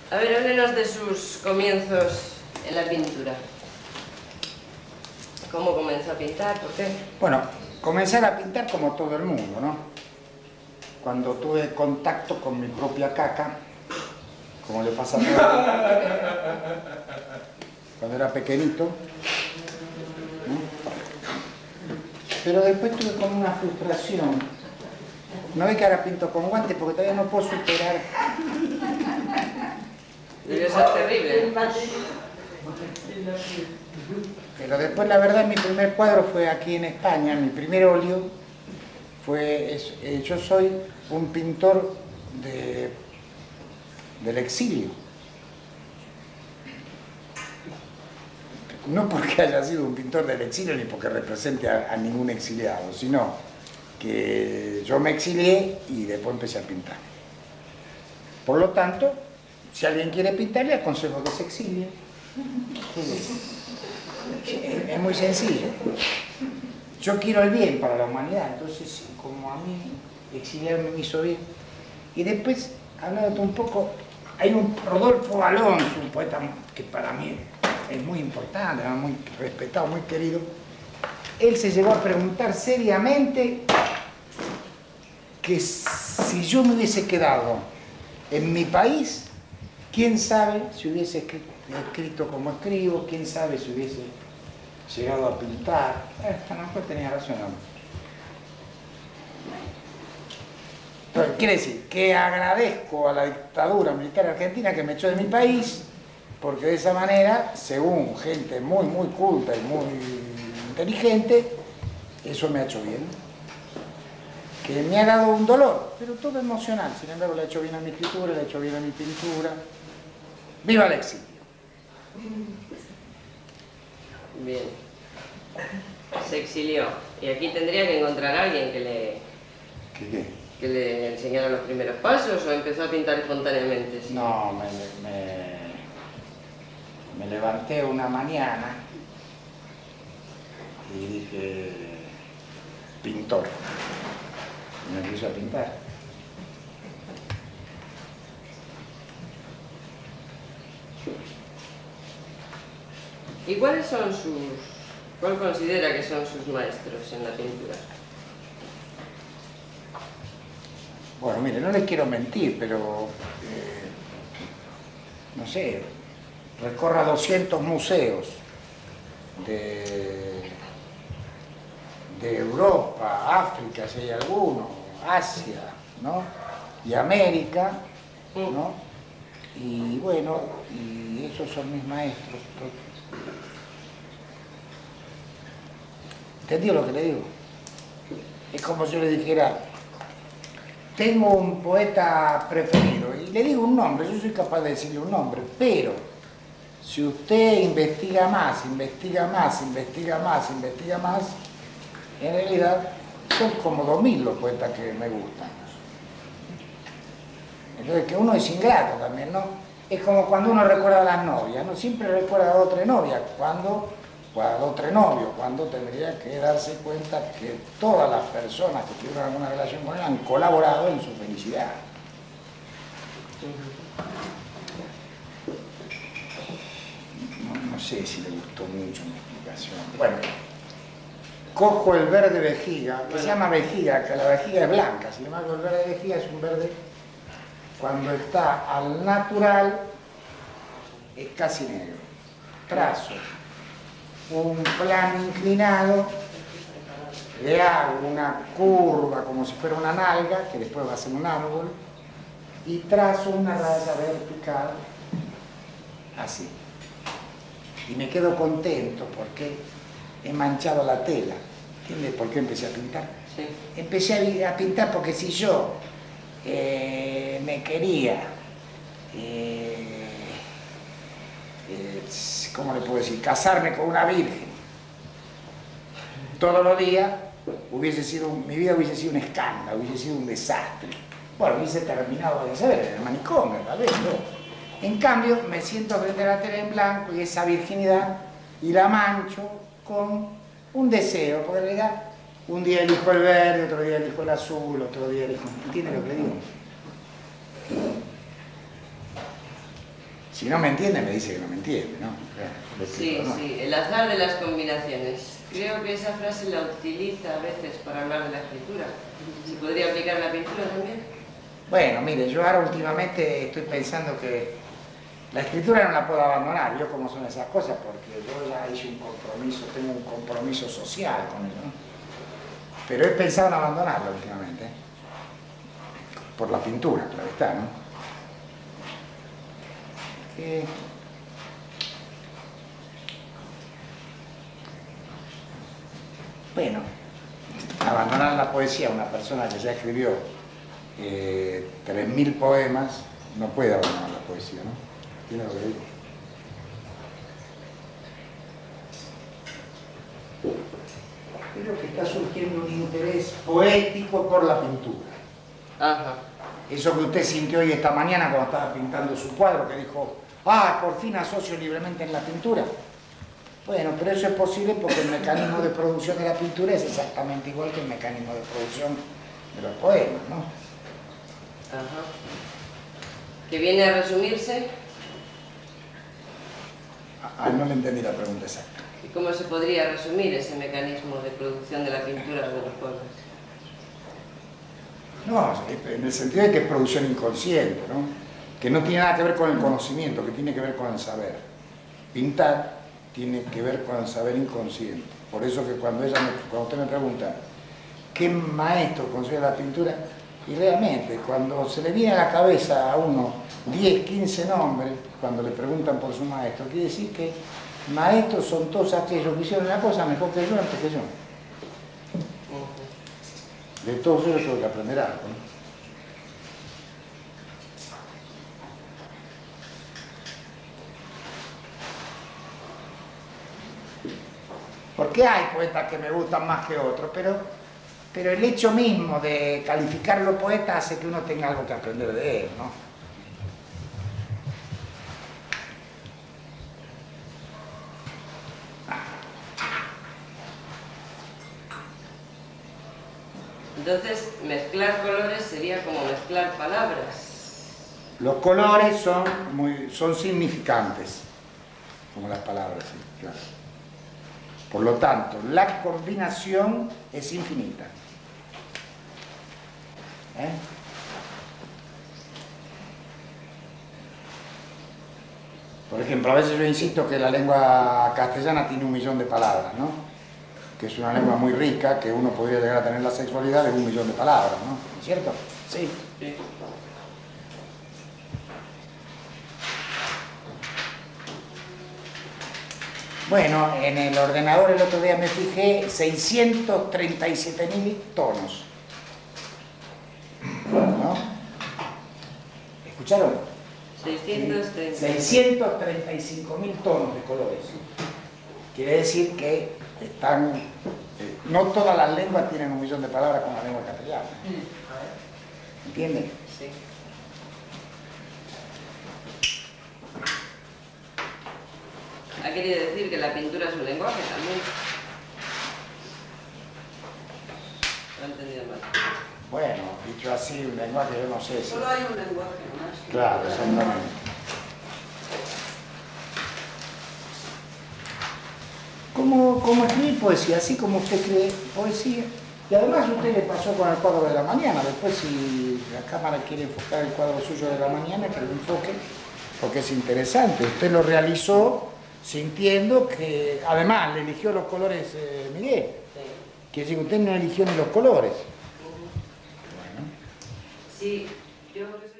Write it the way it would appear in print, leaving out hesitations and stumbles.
A ver, háblenos de sus comienzos en la pintura. ¿Cómo comenzó a pintar? ¿Por qué? Bueno, comencé a pintar como todo el mundo, ¿no? Cuando tuve contacto con mi propia caca, como le pasa a todo el mundo, cuando era pequeñito, ¿no? Pero después tuve como una frustración. No ve que ahora pinto con guantes porque todavía no puedo superar. Debe ser terrible. Pero después, la verdad, mi primer cuadro fue aquí en España, mi primer óleo fue... yo soy un pintor del exilio. No porque haya sido un pintor del exilio ni porque represente a ningún exiliado, sino que yo me exilié y después empecé a pintar. Por lo tanto, si alguien quiere pintar, le aconsejo que se exilie. Es muy sencillo. Yo quiero el bien para la humanidad, entonces como a mí exiliarme me hizo bien. Y después, hablándote un poco, hay un Rodolfo Alonso, un poeta que para mí es muy importante, muy respetado, muy querido. Él se llegó a preguntar seriamente que si yo me hubiese quedado en mi país, quién sabe si hubiese escrito como escribo, quién sabe si hubiese llegado a pintar. A lo mejor tenía razón, ¿no? Entonces, quiere decir que agradezco a la dictadura militar argentina que me echó de mi país, porque de esa manera, según gente muy, muy culta y muy inteligente, eso me ha hecho bien. Que me ha dado un dolor, pero todo emocional. Sin embargo, le ha hecho bien a mi escritura, le ha hecho bien a mi pintura. ¡Viva el exilio! Bien. Se exilió. Y aquí tendría que encontrar a alguien que le enseñara los primeros pasos, o empezó a pintar espontáneamente. ¿Sí? No, me levanté una mañana y dije, pintor. Y me puse a pintar. ¿Y cuál considera que son sus maestros en la pintura? Bueno, mire, no les quiero mentir, pero, no sé, recorra 200 museos de Europa, África, si hay alguno, Asia, ¿no? Y América, ¿no? Y bueno, y esos son mis maestros. ¿Entendió lo que le digo? Es como si yo le dijera, tengo un poeta preferido, y le digo un nombre, yo soy capaz de decirle un nombre, pero si usted investiga más, investiga más, investiga más, investiga más, en realidad son como 2000 los poetas que me gustan. Entonces, que uno es ingrato también, ¿no? Es como cuando uno recuerda a las novias, ¿no? Siempre recuerda a otra novia, a otro novio, cuando tendría que darse cuenta que todas las personas que tuvieron alguna relación con él han colaborado en su felicidad. No sé si le gustó mucho mi explicación. Bueno, cojo el verde vejiga, que se llama vejiga, que la vejiga es blanca, sin embargo el verde vejiga es un verde, cuando está al natural, es casi negro. Trazo un plano inclinado, le hago una curva como si fuera una nalga, que después va a ser un árbol, y trazo una raya vertical, así. Y me quedo contento porque he manchado la tela. ¿Entiendes por qué empecé a pintar? Sí. Empecé a pintar porque si yo me quería, ¿cómo le puedo decir? Casarme con una virgen todos los días, mi vida hubiese sido un escándalo, hubiese sido un desastre. Bueno, hubiese terminado de saber, en el manicomio, tal vez, ¿no? En cambio, me siento frente a la tela en blanco y esa virginidad, y la mancho con un deseo, porque en realidad un día elijo el verde, otro día elijo el azul, otro día elijo... ¿Entiende lo que le digo? Si no me entiende, me dice que no me entiende, ¿no? Sí, sí, el azar de las combinaciones. Creo que esa frase la utiliza a veces para hablar de la escritura. ¿Se podría aplicar a la pintura también? Bueno, mire, yo ahora últimamente estoy pensando que la escritura no la puedo abandonar, yo como son esas cosas, porque yo ya hice un compromiso, tengo un compromiso social con ello, ¿no? Pero he pensado en abandonarla últimamente, por la pintura, claro está, ¿no? Bueno, abandonar la poesía a una persona que ya escribió 3000 poemas, no puede abandonar la poesía, ¿no? ¿Tiene lo que digo? Creo que está surgiendo un interés poético por la pintura. Ajá. Eso que usted sintió hoy esta mañana cuando estaba pintando su cuadro, que dijo, ah, por fin asocio libremente en la pintura. Bueno, pero eso es posible porque el mecanismo de producción de la pintura es exactamente igual que el mecanismo de producción de los poemas, ¿no? Ajá. ¿Que viene a resumirse? No le entendí la pregunta exacta. ¿Y cómo se podría resumir ese mecanismo de producción de la pintura de los poemas? No, en el sentido de que es producción inconsciente, ¿no? Que no tiene nada que ver con el conocimiento, que tiene que ver con el saber. Pintar tiene que ver con el saber inconsciente. Por eso que cuando usted me pregunta ¿qué maestro considera la pintura? Y realmente, cuando se le viene a la cabeza a uno 10, 15 nombres, cuando le preguntan por su maestro, quiere decir que maestros son todos aquellos que hicieron la cosa mejor que yo, antes que yo. De todos ellos tengo que aprender algo, ¿no? Porque hay poetas que me gustan más que otros, pero el hecho mismo de calificarlo poeta hace que uno tenga algo que aprender de él, ¿no? Entonces, mezclar colores sería como mezclar palabras. Los colores son significantes, como las palabras, sí, claro. Por lo tanto, la combinación es infinita. Por ejemplo, a veces yo insisto que la lengua castellana tiene 1 millón de palabras, ¿no? Que es una lengua muy rica, que uno podría llegar a tener la sexualidad de 1 millón de palabras, ¿no? ¿Cierto? Sí. Sí. Bueno, en el ordenador el otro día me fijé 637.000 tonos. ¿No? ¿Escucharon? 635.000 tonos de colores. Quiere decir que no todas las lenguas tienen 1 millón de palabras como la lengua castellana. ¿Entienden? Sí. ¿Ha querido decir que la pintura es un lenguaje también? Lo he entendido mal. Bueno, dicho así, un lenguaje yo no sé si... Solo hay un lenguaje, ¿no? Claro, exactamente. ¿Cómo escribir poesía? Así como usted escribe poesía. Y además usted le pasó con el cuadro de la mañana. Después, si la cámara quiere enfocar el cuadro suyo de la mañana, que lo enfoque, porque es interesante. Usted lo realizó sintiendo que, además, le eligió los colores Miguel. Sí. Quiere decir que usted no eligió ni los colores. Bueno. Sí, yo creo que